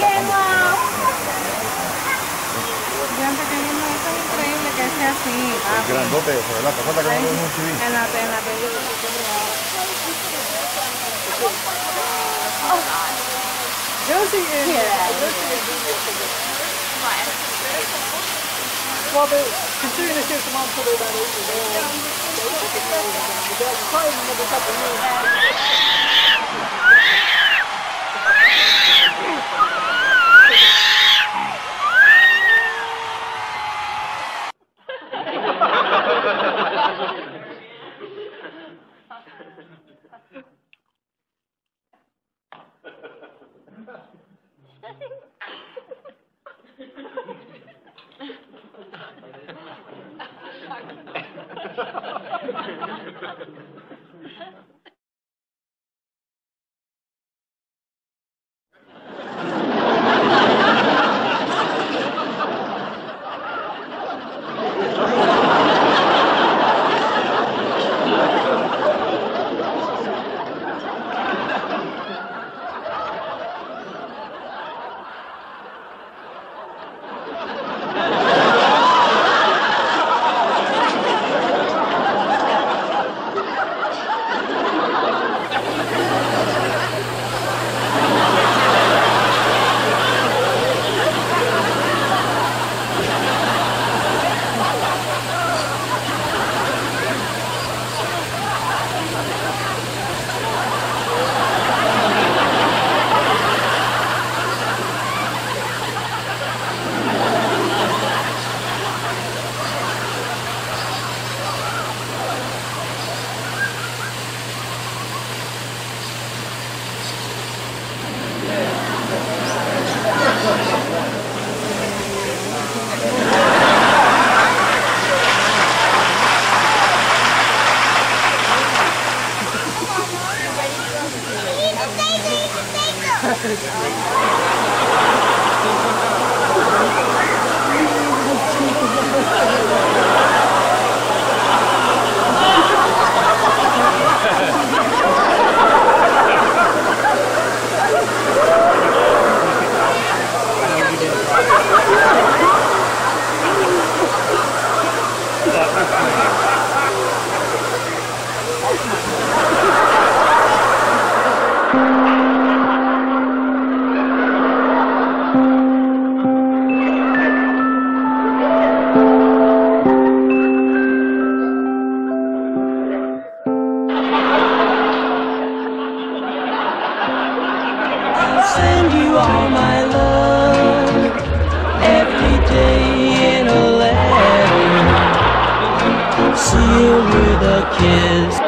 Eso es increíble que sea así. Es grandote eso, ¿verdad? ¿Te acuerdas que no lo vimos en TV? En la película. Josie is well, considering this is the one for the Send you all my love every day in a letter, sealed with a kiss